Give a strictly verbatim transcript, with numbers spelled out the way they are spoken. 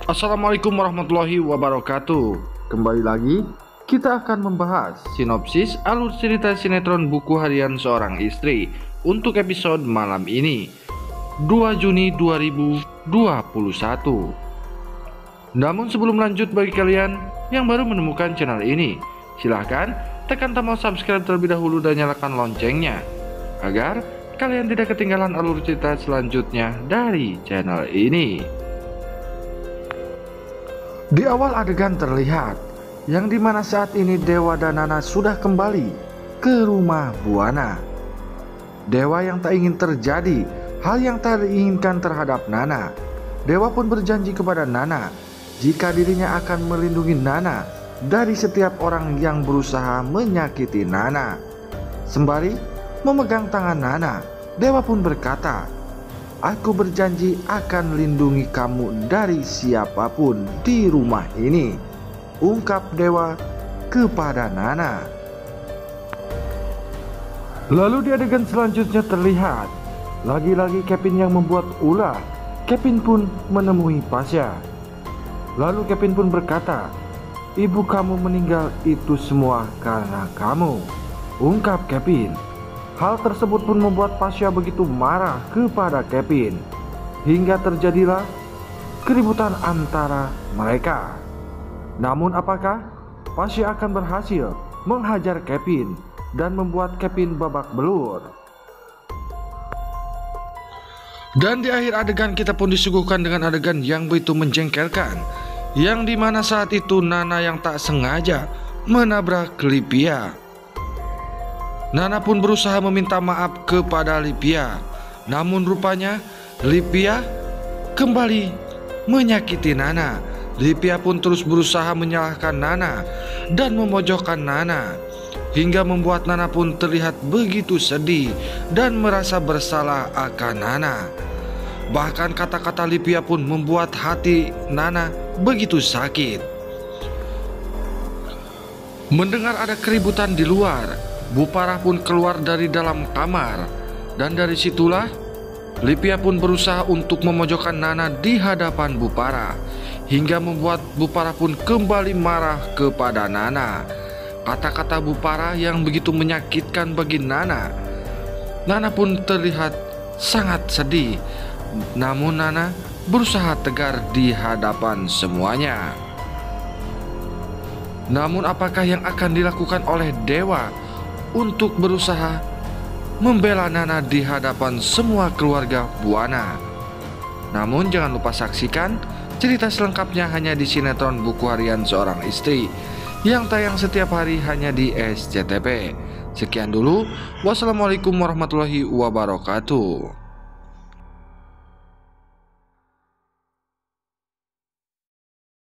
Assalamualaikum warahmatullahi wabarakatuh. Kembali lagi kita akan membahas sinopsis alur cerita sinetron Buku Harian Seorang Istri untuk episode malam ini, dua Juni dua ribu dua puluh satu. Namun sebelum lanjut, bagi kalian yang baru menemukan channel ini, silahkan tekan tombol subscribe terlebih dahulu dan nyalakan loncengnya agar kalian tidak ketinggalan alur cerita selanjutnya dari channel ini. Di awal adegan terlihat yang dimana saat ini Dewa dan Nana sudah kembali ke rumah Buana. Dewa yang tak ingin terjadi hal yang tak diinginkan terhadap Nana. Dewa pun berjanji kepada Nana jika dirinya akan melindungi Nana dari setiap orang yang berusaha menyakiti Nana. Sembari memegang tangan Nana, Dewa pun berkata, "Aku berjanji akan lindungi kamu dari siapapun di rumah ini," ungkap Dewa kepada Nana. Lalu di adegan selanjutnya terlihat lagi-lagi Kevin yang membuat ulah. Kevin pun menemui Pasha. Lalu Kevin pun berkata, "Ibu kamu meninggal itu semua karena kamu," ungkap Kevin. Hal tersebut pun membuat Pasha begitu marah kepada Kevin, hingga terjadilah keributan antara mereka. Namun apakah Pasha akan berhasil menghajar Kevin dan membuat Kevin babak belur? Dan di akhir adegan kita pun disuguhkan dengan adegan yang begitu menjengkelkan, yang dimana saat itu Nana yang tak sengaja menabrak Livia. Nana pun berusaha meminta maaf kepada Livia, namun rupanya Livia kembali menyakiti Nana. Livia pun terus berusaha menyalahkan Nana dan memojokkan Nana, hingga membuat Nana pun terlihat begitu sedih dan merasa bersalah akan Nana. Bahkan kata-kata Livia pun membuat hati Nana begitu sakit. Mendengar ada keributan di luar, Bu Parah pun keluar dari dalam kamar, dan dari situlah Livia pun berusaha untuk memojokkan Nana di hadapan Bu Parah, hingga membuat Bu Parah pun kembali marah kepada Nana. Kata-kata Bu Parah yang begitu menyakitkan bagi Nana. Nana pun terlihat sangat sedih, namun Nana berusaha tegar di hadapan semuanya. Namun apakah yang akan dilakukan oleh Dewa untuk berusaha membela Nana di hadapan semua keluarga Buana? Namun jangan lupa saksikan cerita selengkapnya hanya di sinetron Buku Harian Seorang Istri yang tayang setiap hari hanya di S C T V. Sekian dulu, wassalamualaikum warahmatullahi wabarakatuh.